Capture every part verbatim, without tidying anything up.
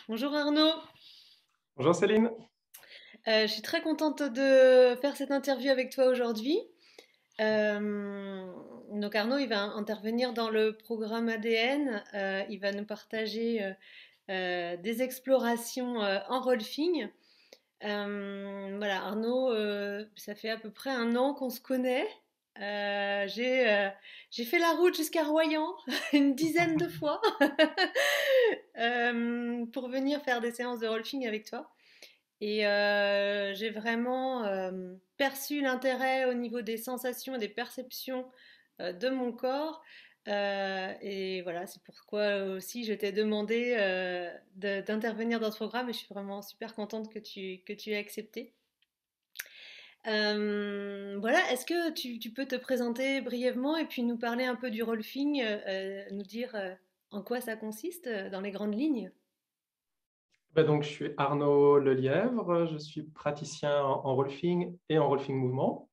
Bonjour Arnaud. Bonjour Céline. Euh, je suis très contente de faire cette interview avec toi aujourd'hui. Euh, donc Arnaud, il va intervenir dans le programme A D N. Euh, il va nous partager euh, euh, des explorations euh, en rolfing. Euh, voilà, Arnaud, euh, ça fait à peu près un an qu'on se connaît. Euh, j'ai euh, j'ai fait la route jusqu'à Royan une dizaine de fois euh, pour venir faire des séances de rolfing avec toi. Et euh, j'ai vraiment euh, perçu l'intérêt au niveau des sensations et des perceptions euh, de mon corps. Euh, et voilà, c'est pourquoi aussi je t'ai demandé euh, de- d'intervenir dans ce programme et je suis vraiment super contente que tu, que tu aies accepté. Euh, voilà, est-ce que tu, tu peux te présenter brièvement et puis nous parler un peu du rolfing, euh, euh, nous dire euh, en quoi ça consiste euh, dans les grandes lignes? Ben donc, je suis Arnaud Lelièvre, je suis praticien en, en rolfing et en rolfing mouvement.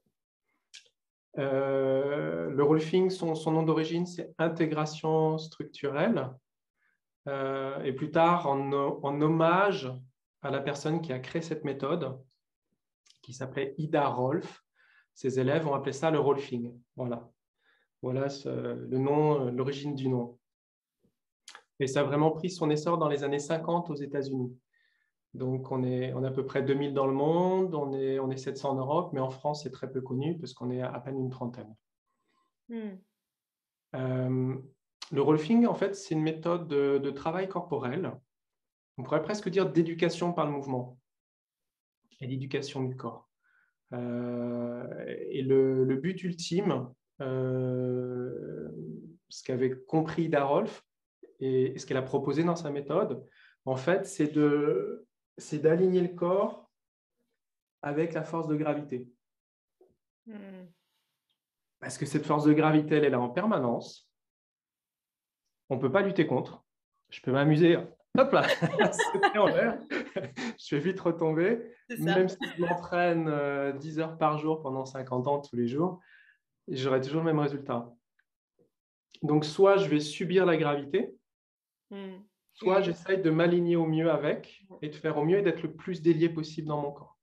Euh, le rolfing, son, son nom d'origine, c'est intégration structurelle. Euh, et plus tard, en, en hommage à la personne qui a créé cette méthode, qui s'appelait Ida Rolf, ses élèves ont appelé ça le rolfing. Voilà, voilà ce- le nom, l'origine du nom. Et ça a vraiment pris son essor dans les années cinquante aux États-Unis. Donc, on est, on est à peu près deux mille dans le monde, on est, on est sept cents en Europe, mais en France, c'est très peu connu parce qu'on est à peine une trentaine. Hmm. Euh, le rolfing, en fait, c'est une méthode de, de travail corporel. On pourrait presque dire d'éducation par le mouvement et d'éducation du corps. Euh, et le, le but ultime, euh, ce qu'avait compris Darolf et, et ce qu'elle a proposé dans sa méthode, en fait, c'est de, c'est d'aligner le corps avec la force de gravité. Hmm. Parce que cette force de gravité, elle est là en permanence. On ne peut pas lutter contre. Je peux m'amuser, hop là, à sauter en l'air. Je vais vite retomber. C'est ça. Même si je m'entraîne euh, dix heures par jour pendant cinquante ans tous les jours, j'aurai toujours le même résultat. Donc, soit je vais subir la gravité, Hmm. soit Et j'essaye de m'aligner au mieux avec et de faire au mieux et d'être le plus délié possible dans mon corps.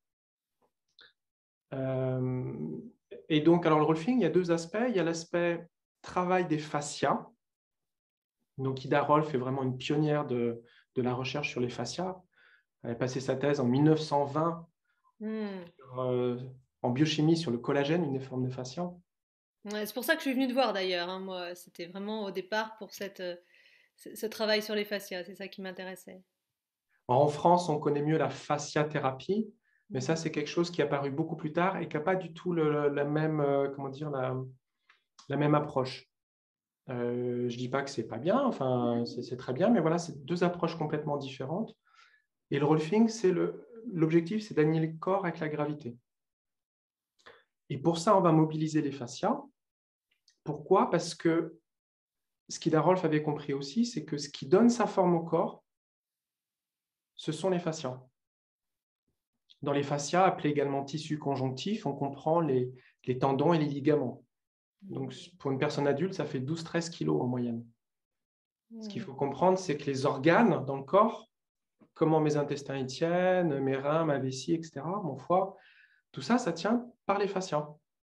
Euh, et donc, alors le rolfing, il y a deux aspects. Il y a l'aspect travail des fascias. Donc, Ida Rolf est vraiment une pionnière de, de la recherche sur les fascias. Elle a passé sa thèse en mille neuf cent vingt hmm. sur, euh, en biochimie sur le collagène, une des formes de fascia. Ouais, c'est pour ça que je suis venue te voir d'ailleurs, hein, moi, c'était vraiment au départ pour cette, euh, ce ce travail sur les fascias, c'est ça qui m'intéressait. Alors, en France, on connaît mieux la fasciathérapie, mais ça, Mhm. c'est quelque chose qui est apparu beaucoup plus tard et qui n'a pas du tout le- la même, euh, comment dire, la, la même approche. Euh, je ne dis pas que c'est pas bien, enfin, c'est c'est très bien, mais voilà, c'est deux approches complètement différentes. Et le rolfing, c'est le, l'objectif, c'est d'aligner le corps avec la gravité. Et pour ça, on va mobiliser les fascias. Pourquoi? Parce que ce qu'Ida Rolf avait compris aussi, c'est que ce qui donne sa forme au corps, ce sont les fascias. Dans les fascias, appelés également tissus conjonctifs, on comprend les, les tendons et les ligaments. Donc, pour une personne adulte, ça fait douze à treize kilos en moyenne. Ce qu'il Mhm. faut comprendre, c'est que les organes dans le corps, comment mes intestins y tiennent, mes reins, ma vessie, et cetera, mon foie, tout ça, ça tient par les fascias.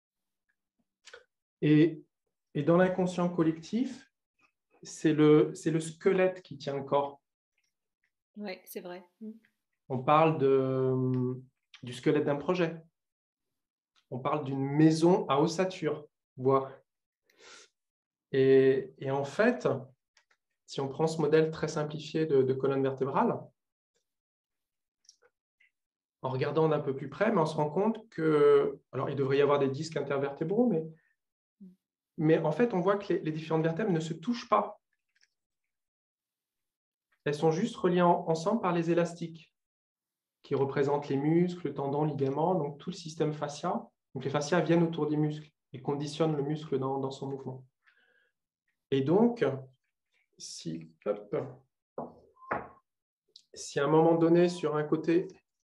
Et, et dans l'inconscient collectif, c'est le, c'est le squelette qui tient le corps. Ouais, c'est vrai. Mhm. On parle de, du squelette d'un projet. On parle d'une maison à ossature, bois. Et, et en fait, si on prend ce modèle très simplifié de, de colonne vertébrale, en regardant d'un peu plus près, mais on se rend compte que, alors il devrait y avoir des disques intervertébraux, mais, mais en fait, on voit que les, les différentes vertèbres ne se touchent pas. Elles sont juste reliées en- ensemble par les élastiques, qui représentent les muscles, tendons, ligaments, donc tout le système fascia. Donc les fascias viennent autour des muscles et conditionnent le muscle dans, dans son mouvement. Et donc, si, hop, si à un moment donné, sur un côté,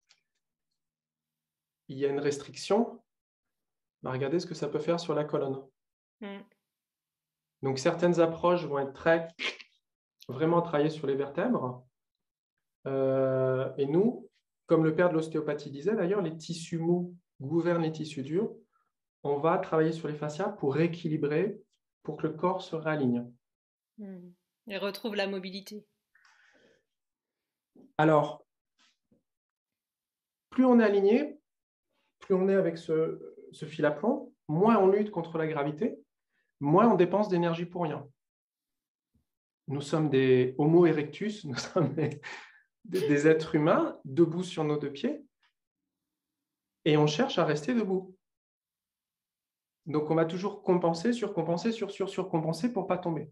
il y a une restriction, bah, regardez ce que ça peut faire sur la colonne. Mhm. Donc certaines approches vont être très vraiment travailler sur les vertèbres, Euh, et nous, comme le père de l'ostéopathie disait d'ailleurs, les tissus mous gouvernent les tissus durs. On va travailler sur les fascias pour rééquilibrer, pour que le corps se réaligne. Hmm. Et retrouve la mobilité. Alors, plus on est aligné, plus on est avec ce, ce fil à plomb, moins on lutte contre la gravité, moins on dépense d'énergie pour rien. Nous sommes des Homo erectus, nous sommes des, des, des êtres humains debout sur nos deux pieds et on cherche à rester debout. Donc, on va toujours compenser, surcompenser, sur, sur, surcompenser pour ne pas tomber.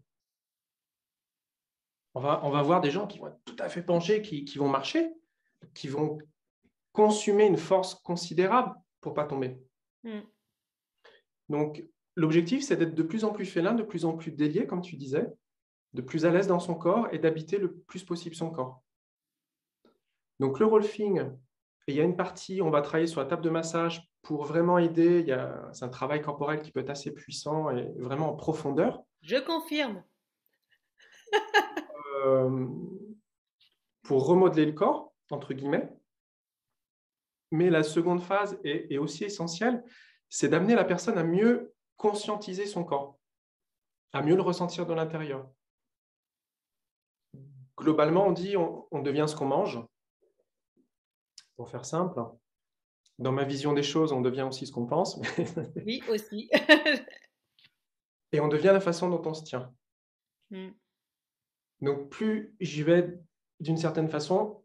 On va, on va voir des gens qui vont être tout à fait penchés, qui, qui vont marcher, qui vont consumer une force considérable pour ne pas tomber. Mm. Donc, l'objectif, c'est d'être de plus en plus félin, de plus en plus délié, comme tu disais, de plus à l'aise dans son corps et d'habiter le plus possible son corps. Donc, le rolfing, il y a une partie, on va travailler sur la table de massage pour vraiment aider. C'est un travail corporel qui peut être assez puissant et vraiment en profondeur. Je confirme. Euh, pour remodeler le corps, entre guillemets. Mais la seconde phase est, est aussi essentielle, c'est d'amener la personne à mieux conscientiser son corps, à mieux le ressentir de l'intérieur. Globalement, on dit on, on devient ce qu'on mange. Pour faire simple, dans ma vision des choses, on devient aussi ce qu'on pense. Oui, aussi. Et on devient la façon dont on se tient. Mm. Donc, plus j'y vais d'une certaine façon,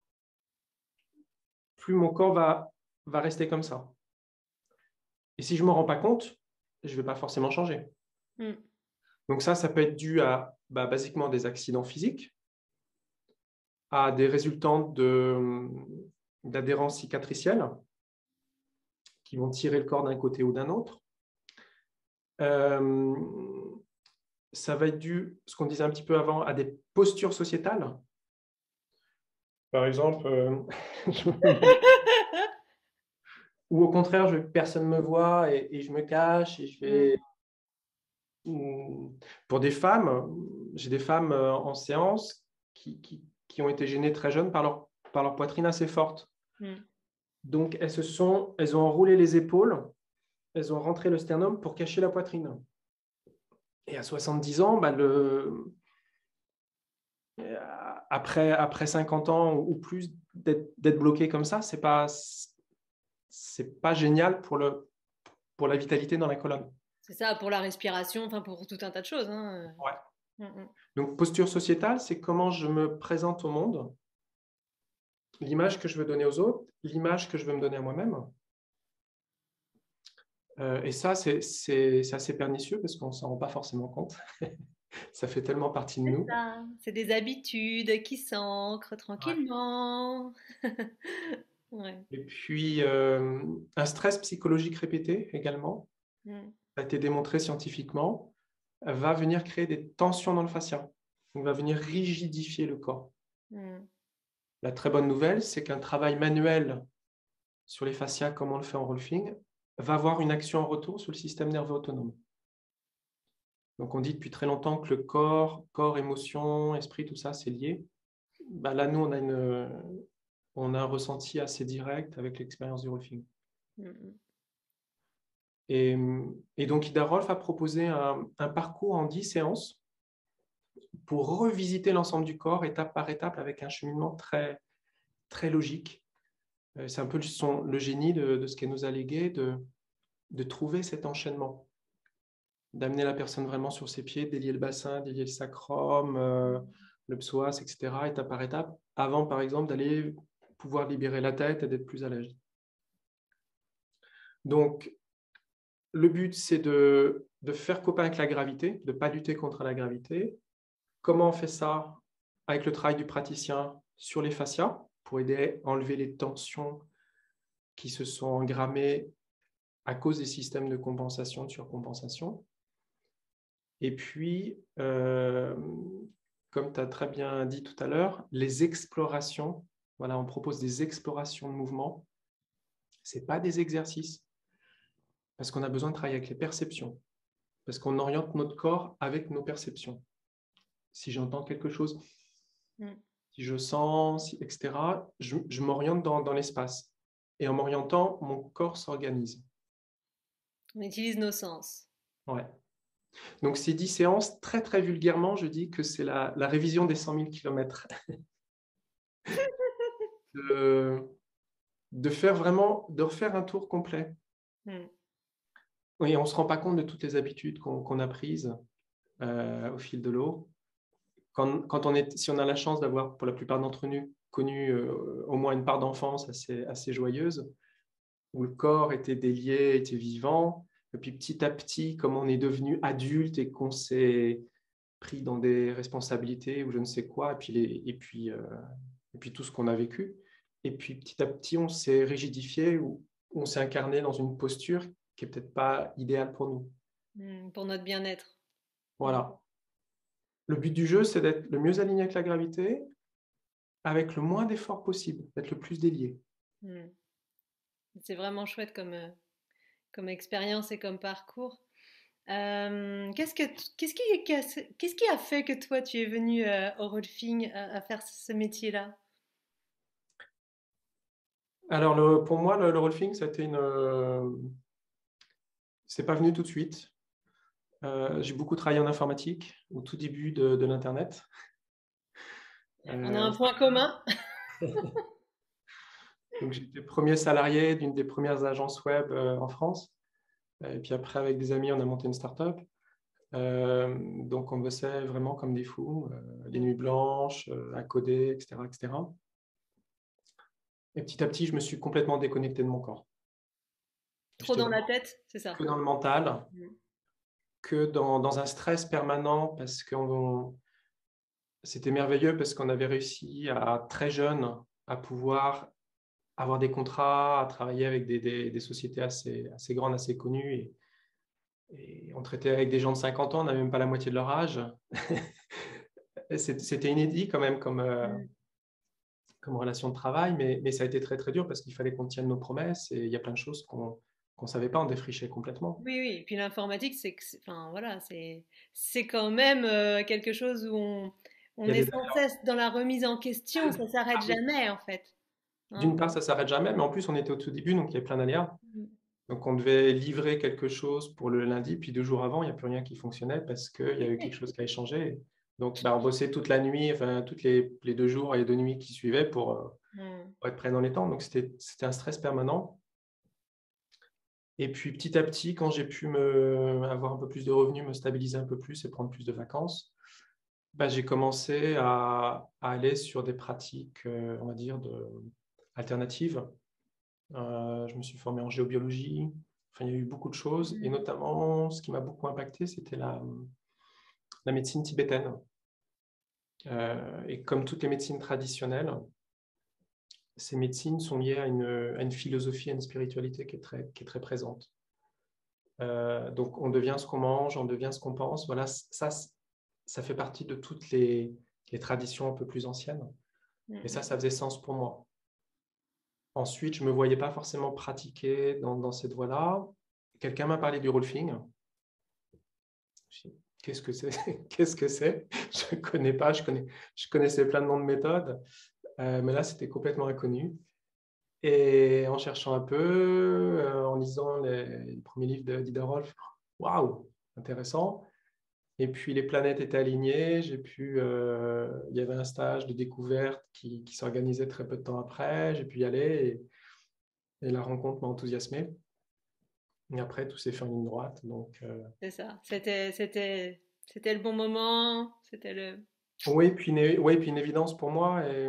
plus mon corps va, va rester comme ça. Et si je ne me rends pas compte, je ne vais pas forcément changer. Mm. Donc ça, ça peut être dû à bah, basiquement des accidents physiques, à des résultantes de, d'adhérence cicatricielle qui vont tirer le corps d'un côté ou d'un autre. Euh, ça va être dû, ce qu'on disait un petit peu avant, à des postures sociétales. Par exemple, euh, ou au contraire, je, personne ne me voit et, et je me cache et je vais... Mm. Pour des femmes, j'ai des femmes en séance qui, qui, qui ont été gênées très jeunes par leur, par leur poitrine assez forte. Mm. Donc, elles, se sont, elles ont enroulé les épaules, elles ont rentré le sternum pour cacher la poitrine. Et à soixante-dix ans, bah, le... après, après cinquante ans ou plus, d'être bloqué comme ça, ce n'est pas, c'est pas génial pour, le, pour la vitalité dans la colonne. C'est ça, pour la respiration, enfin pour tout un tas de choses. Hein. Ouais. Mm, mm. Donc, posture sociétale, c'est comment je me présente au monde, l'image que je veux donner aux autres, l'image que je veux me donner à moi-même. Euh, et ça, c'est, c'est, c'est assez pernicieux parce qu'on ne s'en rend pas forcément compte. Ça fait tellement partie de C'est nous. ça. C'est des habitudes qui s'ancrent Ouais. tranquillement. Ouais. Et puis, euh, un stress psychologique répété également, Mm. a été démontré scientifiquement, va venir créer des tensions dans le fascia. Donc, va venir rigidifier le corps. Mm. La très bonne nouvelle, c'est qu'un travail manuel sur les fascias, comme on le fait en rolfing, va avoir une action en retour sur le système nerveux autonome. Donc, on dit depuis très longtemps que le corps, corps, émotion, esprit, tout ça, c'est lié. Ben là, nous, on a, une, on a un ressenti assez direct avec l'expérience du rolfing. Mm. Et, et donc, Ida Rolf a proposé un, un parcours en dix séances pour revisiter l'ensemble du corps, étape par étape, avec un cheminement très, très logique. C'est un peu son, le génie de, de ce qu'elle nous a légué, de, de trouver cet enchaînement, d'amener la personne vraiment sur ses pieds, délier le bassin, délier le sacrum, euh, le psoas, et cetera, étape par étape, avant, par exemple, d'aller pouvoir libérer la tête et d'être plus à l'aise. Donc, le but, c'est de, de faire copain avec la gravité, de ne pas lutter contre la gravité. Comment on fait ça? Avec le travail du praticien sur les fascias, pour aider à enlever les tensions qui se sont engrammées à cause des systèmes de compensation, de surcompensation. Et puis, euh, comme tu as très bien dit tout à l'heure, les explorations. Voilà, on propose des explorations de mouvement. Ce n'est pas des exercices, parce qu'on a besoin de travailler avec les perceptions, parce qu'on oriente notre corps avec nos perceptions. Si j'entends quelque chose, Mm. si je sens, si- et cetera, je, je m'oriente dans, dans l'espace. Et en m'orientant, mon corps s'organise. On utilise nos sens. Ouais. Donc, ces dix séances, très, très vulgairement, je dis que c'est la, la révision des cent mille kilomètres. De, de faire vraiment, de refaire un tour complet. Hmm. Oui, on ne se rend pas compte de toutes les habitudes qu'on qu'on a prises euh, au fil de l'eau. Quand, quand on est, si on a la chance d'avoir, pour la plupart d'entre nous, connu euh, au moins une part d'enfance assez, assez joyeuse, où le corps était délié, était vivant, et puis petit à petit, comme on est devenu adulte et qu'on s'est pris dans des responsabilités ou je ne sais quoi, et puis, les, et puis, euh, et puis tout ce qu'on a vécu, et puis petit à petit, on s'est rigidifié ou on s'est incarné dans une posture qui est peut-être pas idéale pour nous. Hmm. Pour notre bien-être. Hmm. Voilà. Le but du jeu, c'est d'être le mieux aligné avec la gravité, avec le moins d'efforts possible, d'être le plus délié. Hmm. C'est vraiment chouette comme, euh, comme expérience et comme parcours. Euh, qu'est-ce que, qu'est-ce qui, qu'est-ce qu'est-ce qui a fait que toi, tu es venu euh, au Rolfing à, à faire ce métier-là? Alors, le, pour moi, le, le rolfing, ça a été une. Euh, c'est pas venu tout de suite. Euh, j'ai beaucoup travaillé en informatique au tout début de, de l'Internet. On a Euh, un point commun. donc, j'étais premier salarié d'une des premières agences web euh, en France. Et puis après, avec des amis, on a monté une start-up. Euh, donc, on bossait vraiment comme des fous, euh, les nuits blanches, euh, à coder, et cetera, et cetera. Et petit à petit, je me suis complètement déconnecté de mon corps. Trop J'étais dans la vraiment tête, c'est ça. que dans le mental, Mm. que dans, dans un stress permanent parce que c'était merveilleux parce qu'on avait réussi à très jeune à pouvoir avoir des contrats, à travailler avec des, des, des sociétés assez, assez grandes, assez connues. Et, et on traitait avec des gens de cinquante ans, on n'avait même pas la moitié de leur âge. C'était inédit quand même comme, euh, Mm. comme relation de travail, mais, mais ça a été très très dur parce qu'il fallait qu'on tienne nos promesses et il y a plein de choses qu'on qu'on ne savait pas, on défrichait complètement. Oui, oui. Et puis l'informatique, c'est que, c'est- enfin voilà, c'est, c'est quand même euh, quelque chose où on, Il y on a est des... sans cesse dans la remise en question. Ça s'arrête Ah oui. jamais, en fait. Hein. D'une part, ça ne s'arrête jamais, mais en plus, on était au tout début, donc il y avait plein d'aléas. Mm. Donc, on devait livrer quelque chose pour le lundi, puis deux jours avant, il n'y a plus rien qui fonctionnait parce qu'il y a eu quelque chose qui avait changé. Donc, bah, on bossait toute la nuit, enfin, toutes les, les deux jours et les deux nuits qui suivaient pour, euh, Mm. pour être prêt dans les temps. Donc, c'était c'était un stress permanent. Et puis, petit à petit, quand j'ai pu me, avoir un peu plus de revenus, me stabiliser un peu plus et prendre plus de vacances, bah, j'ai commencé à, à aller sur des pratiques, euh, on va dire, de, alternatives. Euh, je me suis formé en géobiologie. Enfin, il y a eu beaucoup de choses. Et Mm. notamment, ce qui m'a beaucoup impacté, c'était la, la médecine tibétaine. Euh, et comme toutes les médecines traditionnelles, ces médecines sont liées à une, à une philosophie, à une spiritualité qui est très, qui est très présente. Euh, donc, on devient ce qu'on mange, on devient ce qu'on pense. Voilà, ça, ça fait partie de toutes les, les traditions un peu plus anciennes. Et ça, Mm. ça faisait sens pour moi. Ensuite, je ne me voyais pas forcément pratiquer dans, dans cette voie-là. Quelqu'un m'a parlé du rolfing. Qu'est-ce que c'est? Qu'est-ce que c'est? Je ne connais pas, je, connais, je connaissais plein de noms de méthodes, euh, mais là, c'était complètement inconnu. Et en cherchant un peu, euh, en lisant les, les premiers livres de d'Ida Rolf, waouh, intéressant. Et puis les planètes étaient alignées, j'ai pu, euh, il y avait un stage de découverte qui, qui s'organisait très peu de temps après, j'ai pu y aller et, et la rencontre m'a enthousiasmé. Et après, tout s'est fait en ligne droite. Donc, euh, C'est ça. C'était, c'était, c'était le bon moment. C'était le. oui, puis une, oui, puis une évidence pour moi. Et,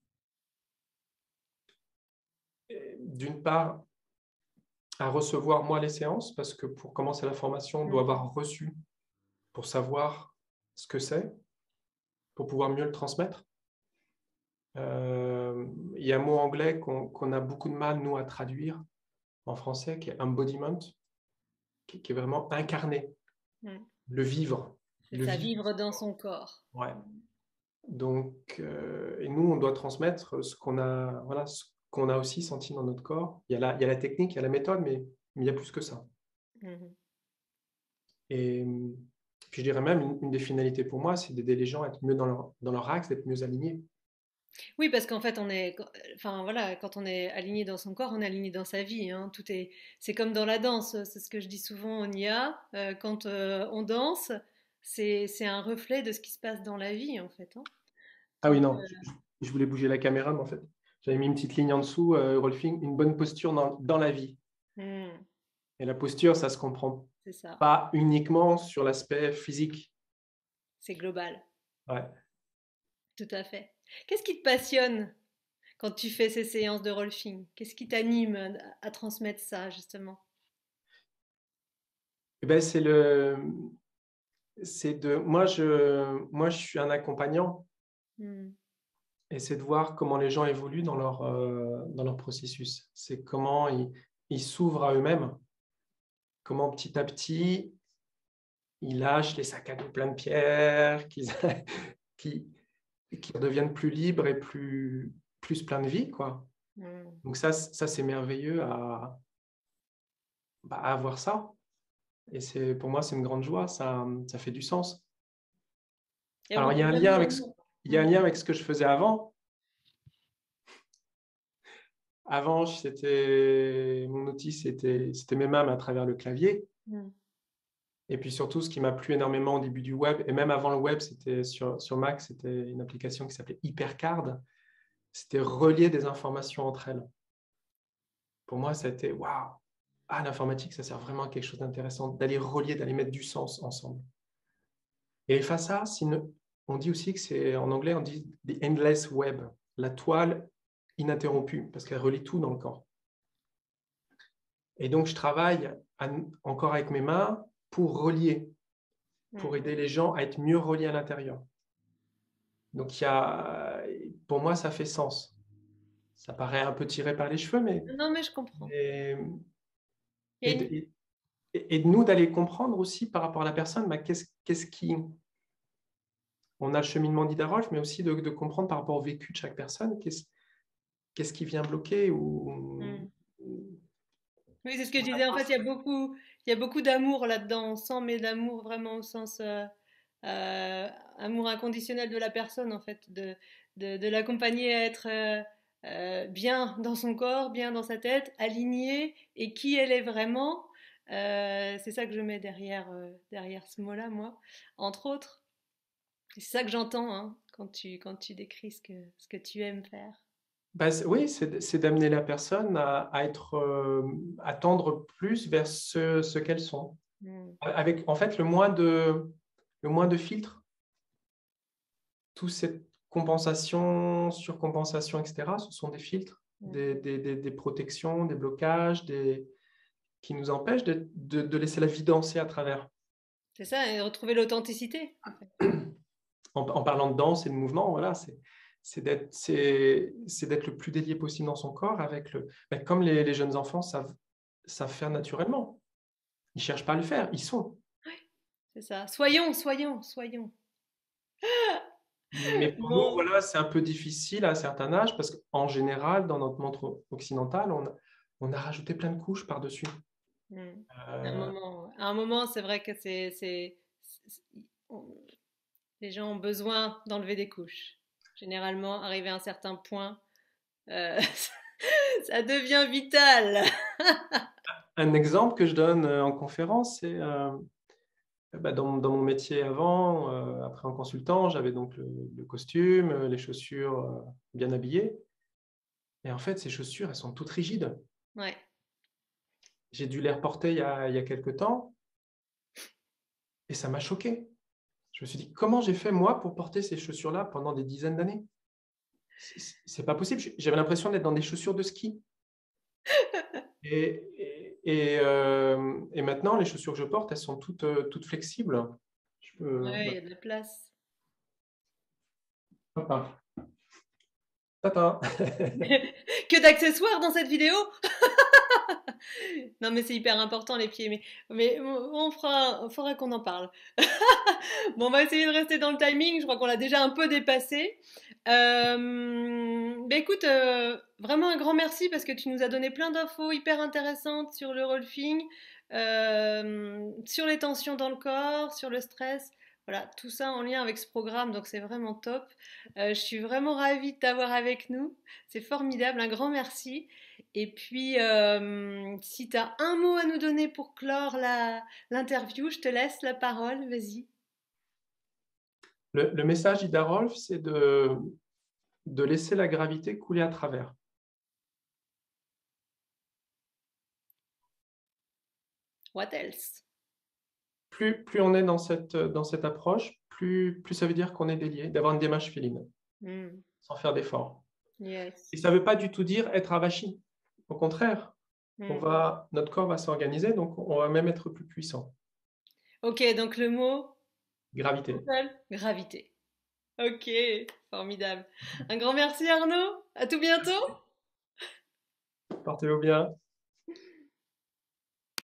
et d'une part, à recevoir moi les séances, parce que pour commencer la formation, on doit Mm. avoir reçu pour savoir ce que c'est, pour pouvoir mieux le transmettre. Euh, il y a un mot anglais qu'on qu'on a beaucoup de mal, nous, à traduire en français, qui est embodiment, qui, qui est vraiment incarné, Mm. le vivre, C'est le ça, vivre. vivre dans son corps. Ouais. Donc, euh, et nous, on doit transmettre ce qu'on a, voilà, ce qu'on a aussi senti dans notre corps. Il y a la, il y a la technique, il y a la méthode, mais, mais il y a plus que ça. Mhm. Et puis, je dirais même, une, une des finalités pour moi, c'est d'aider les gens à être mieux dans leur, dans leur axe, d'être mieux alignés. Oui, parce qu'en fait, on est, enfin voilà, quand on est aligné dans son corps, on est aligné dans sa vie, hein. Tout est, c'est comme dans la danse. C'est ce que je dis souvent au N I A. Euh, quand euh, on danse, c'est c'est un reflet de ce qui se passe dans la vie, en fait, hein. Ah oui, Donc, non, je, euh, je- je voulais bouger la caméra, mais en fait, j'avais mis une petite ligne en dessous, euh, Rolfing, une bonne posture dans, dans la vie. hmm, Et la posture, ça se comprend c'est ça, pas uniquement sur l'aspect physique. c'est global, Ouais. tout à fait. Qu'est-ce qui te passionne quand tu fais ces séances de rolfing? Qu'est-ce qui t'anime à, à transmettre ça, justement? Eh ben, c'est le, c'est de, moi je, moi je suis un accompagnant Hmm, et c'est de voir comment les gens évoluent dans leur, euh, dans leur processus. C'est comment ils, ils s'ouvrent à eux-mêmes, comment petit à petit ils lâchent les sacs à dos pleins de pierres, qu'ils, qui, qui redeviennent plus libres et plus, plus pleins de vie, quoi. hmm. Donc ça, ça c'est merveilleux à, bah, à voir ça. Et c'est, pour moi, c'est une grande joie, ça, ça fait du sens. Il y a Alors, il beaucoup y a un lien avec, d'amour. il y a un Hmm, lien avec ce que je faisais avant. Avant, c'était, mon outil, c'était, c'était mes mains mais à travers le clavier. hmm, Et puis surtout, ce qui m'a plu énormément au début du web, et même avant le web, c'était sur, sur Mac, c'était une application qui s'appelait HyperCard. C'était relier des informations entre elles. Pour moi, ça a été waouh! Ah, l'informatique, ça sert vraiment à quelque chose d'intéressant, d'aller relier, d'aller mettre du sens ensemble. Et face à ça, on dit aussi que c'est, en anglais, on dit the endless web, la toile ininterrompue, parce qu'elle relie tout dans le corps. Et donc, je travaille à, encore avec mes mains pour relier, pour hmm. aider les gens à être mieux reliés à l'intérieur. Donc, il y a, pour moi, ça fait sens. Ça paraît un peu tiré par les cheveux, mais, Non, mais je comprends. mais Il y et, a une... de, et, de nous d'aller comprendre aussi par rapport à la personne, bah, qu'est-ce, qu'est-ce qui, on a le cheminement d'Ida mais aussi de, de, comprendre par rapport au vécu de chaque personne, qu'est-ce, qu'est-ce qui vient bloquer ou, hmm. Oui, c'est ce que je disais. En fait, il y a beaucoup, il y a beaucoup d'amour là-dedans. On sent, mais d'amour vraiment au sens euh, euh, amour inconditionnel de la personne, en fait, de, de, de l'accompagner à être euh, euh, bien dans son corps, bien dans sa tête, alignée et qui elle est vraiment. Euh, c'est ça que je mets derrière, euh, derrière ce mot-là, moi, entre autres. C'est ça que j'entends hein, quand tu, quand tu décris ce que, ce que tu aimes faire. bah, oui, c'est, c'est d'amener la personne à, à être, euh, à tendre plus vers ce, ce qu'elles sont. Mm, Avec, en fait, le moins de, le moins de filtres, toute cette compensation, surcompensation, et cetera, ce sont des filtres, mm. des, des, des, des protections, des blocages, des, qui nous empêchent de, de, de laisser la vie danser à travers. C'est ça, et retrouver l'authenticité, en fait. En, en parlant de danse et de mouvement, voilà, c'est c'est d'être c'est, c'est d'être le plus délié possible dans son corps avec le ben, comme les, les jeunes enfants savent, savent faire naturellement. Ils cherchent pas à le faire, ils sont. C'est ça. Soyons, soyons, soyons. Mais pour nous, Bon, voilà, c'est un peu difficile à un certain âge parce qu'en général, dans notre monde occidental, on a, on a rajouté plein de couches par-dessus. hmm. À un Euh, moment, à un moment, c'est vrai que c'est, c'est, c'est- on- les gens ont besoin d'enlever des couches. Généralement, arrivé à un certain point, euh, ça devient vital. un exemple que je donne euh, en conférence, c'est euh, bah, dans, dans mon métier avant, euh, après en consultant, j'avais donc le, le costume, euh, les chaussures euh, bien habillées. Et en fait, ces chaussures, elles sont toutes rigides. Ouais. J'ai dû les reporter il y a, il y a quelques temps et ça m'a choqué. Je me suis dit, comment j'ai fait moi pour porter ces chaussures-là pendant des dizaines d'années? C'est c'est pas possible. J'avais l'impression d'être dans des chaussures de ski. Et, et, et, euh, et maintenant, les chaussures que je porte, elles sont toutes, euh, toutes flexibles. Je peux... Ouais, il y voilà. a de la place. Hop, hop. Tata. Que d'accessoires dans cette vidéo? Non, mais c'est hyper important les pieds. Mais, mais on fera, on fera qu'on en parle. Bon, on va essayer de rester dans le timing. Je crois qu'on l'a déjà un peu dépassé. Euh, bah écoute, euh, vraiment un grand merci parce que tu nous as donné plein d'infos hyper intéressantes sur le rolfing, euh, sur les tensions dans le corps, sur le stress. Voilà, tout ça en lien avec ce programme, donc c'est vraiment top. Euh, je suis vraiment ravie de t'avoir avec nous. C'est formidable, un grand merci. Et puis, euh, si tu as un mot à nous donner pour clore la, l'interview, je te laisse la parole, vas-y. Le, le message d'Ida Rolf, c'est de, de laisser la gravité couler à travers. What else? Plus, plus on est dans cette, dans cette approche, plus, plus ça veut dire qu'on est délié, d'avoir une démarche féline, Hmm, sans faire d'efforts. yes. Et ça ne veut pas du tout dire être avachi. Au contraire, on Hmm. va, notre corps va s'organiser, donc on va même être plus puissant. Ok, donc le mot, Gravité. gravité. Ok, formidable. Un grand merci Arnaud. À tout bientôt. Portez-vous bien.